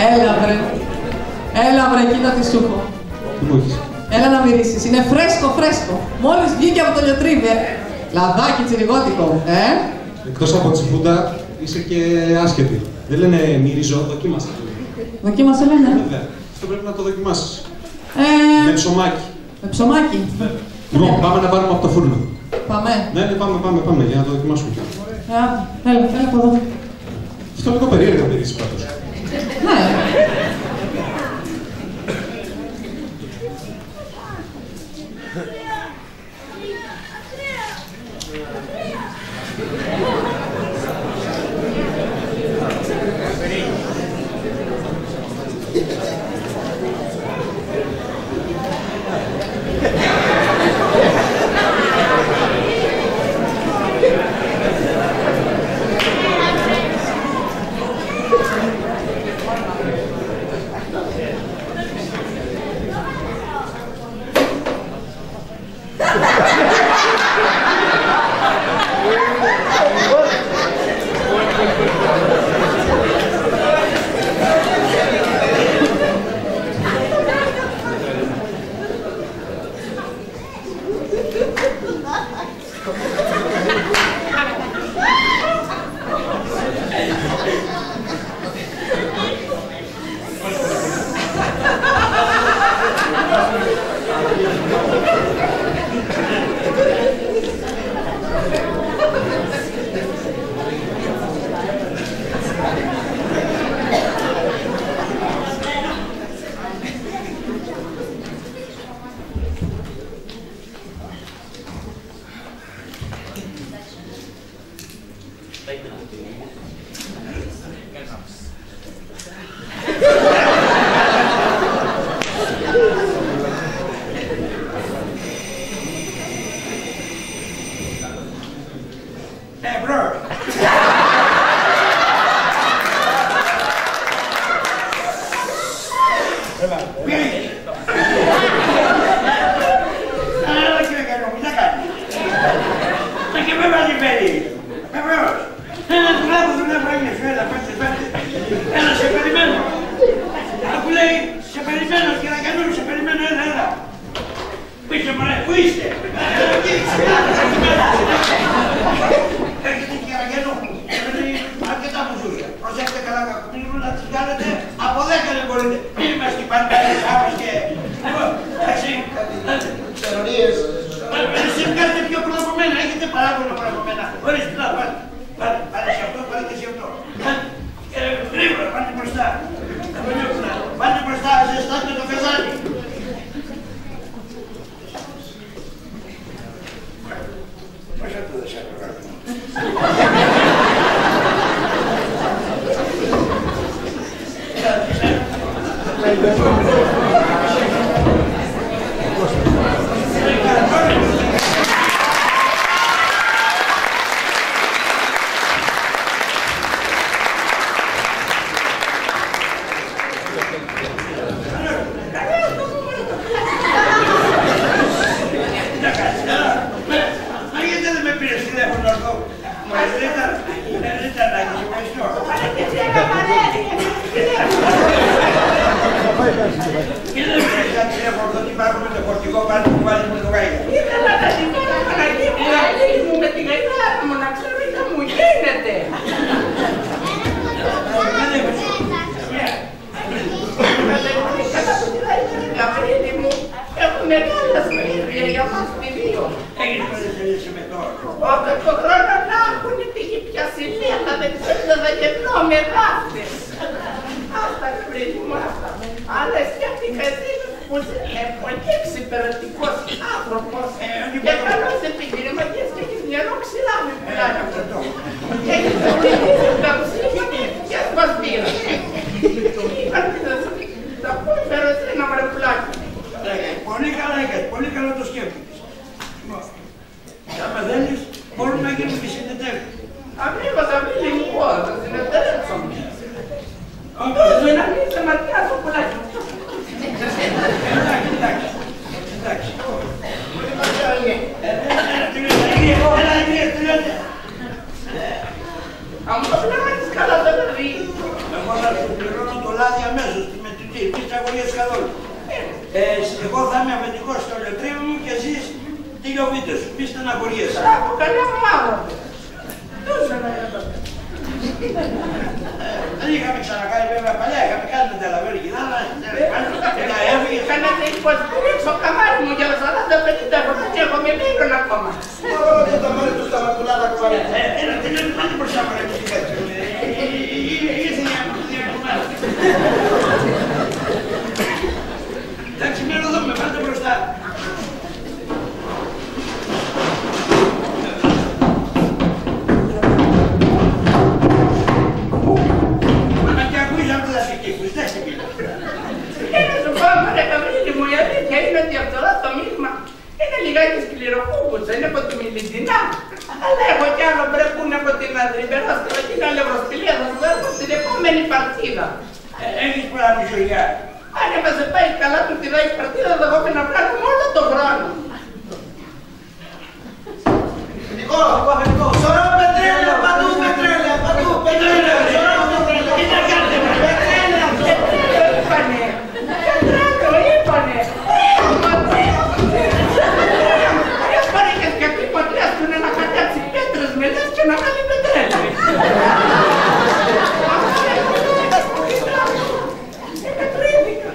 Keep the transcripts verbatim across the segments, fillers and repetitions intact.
Έλα βρε. Έλα βρε, κοίτα τι σου έχω. Τι μου έχεις? Έλα να μυρίσεις. Είναι φρέσκο, φρέσκο. Μόλις βγήκε από το λιοτρίδι, ε. Λαδάκι τσιριγότικο, ε. Εκτός από τσιφούντα, είσαι και άσχετη. Δεν λένε μυρίζω, δοκίμασα. Δοκίμασε λένε. Βέβαια. Αυτό πρέπει να το δοκιμάσεις. Ε... Με ψωμάκι. Με ψωμάκι. Λοιπόν, πάμε να πάρουμε από το φούρνο. Πάμε. Ναι, ναι, πάμε, πάμε, πάμε, για να το δοκιμάσουμε κι άλλο. Ε, έλα, έλα από εδώ. Αυτό λίγο περίεργα μυρίζει πάντως. Ναι. Αν το πλάσεις καλά το παιδί. Εγώ θα σου πληρώνω το λάδι αμέσως. παλιά μου άγονται. Τόσο να είναι. Δεν είχαμε ξανακάνει βέβαια παλιά, είχαμε κάνει την τελαβέρη κοινάλα. Έφυγε, φαίνεται πως ρίξω καμάρι μου για σαράντα πενήντα ευρώ και έχω με μήλον ακόμα. Ωραία, δεν τα μάρει του στα μακουλάτα κουβαλιά. Ένα τελειώνει πάλι μπροστά μου, ρε μουσικέτσο. Ήρθε μια κουμάρα. Εντάξει, μένω εδώ, με πάτε μπροστά. Μα και ακούεις από τα συγκεκούς, δεν σε μιλάω. Ένα σου πω, ρε καυρίλη μου, η αλήθεια είναι ότι αυτό το μείγμα είναι λιγάκι σκληροκούμπουτσο, είναι από τη Μιλιτινά. Αλλά έχω κι άλλο μπρεπούν από την Αδρυμπεράστρα και την Αλευροστηλία, θα σου έρθω στην επόμενη παρτίδα. Έχεις πολλά μισογιά. Αν μας δεν πάει καλά του τη δάει παρτίδα, θα έχουμε να βγάλουμε όλο τον χρόνο. Νικό, Νικό, σωρό πετρέλαια, παντού πετρέλαια, παντού πετρέλαια, σωρό πετρέλαια. Τι να κάνετε, πετρέλαια, πετρέλαιο είπανε, πετρέλαιο είπανε. Ποιος πάρει και σκεφτεί πατρέας του να κατέψει πέτρες με λες και να κάνει πετρέλαιο. Εκατρίδηκα.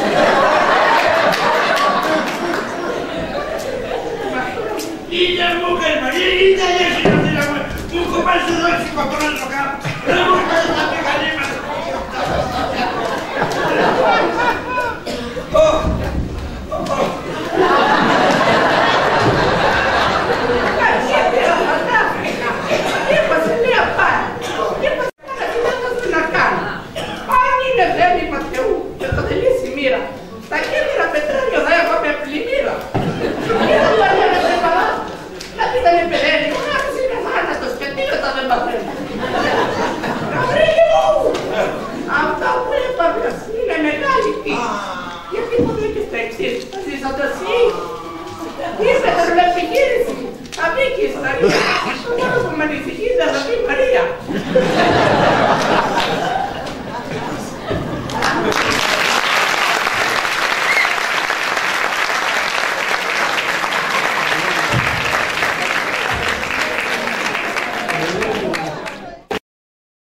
Ήλια μου έκανε, ήλια γεύση να την αγώ. Μου κοπάζει το δόξικο από να το κάνω. Δεν μου κάνει τα μεγαλή μας. Τα κέντρα πετρέλαιο θα έχουμε πλημμύρα. Και θα πάρει να τρεπαλά. Να πει δεν επηρεάζει, ο άλλος είναι θάνατος και τίποτα δεν παθαίνει. Γαβρίλη μου! Αυτά που έπαθες είναι μεγάλη πίστη. Γιατί μου δείχνεις τα εξής, θα ζήσατε εσύ. Είσαι τερλοεπιχείρηση. Θα μπήκε η ιστορία. Το μόνο που με ανησυχεί είναι θα πει Μαρία.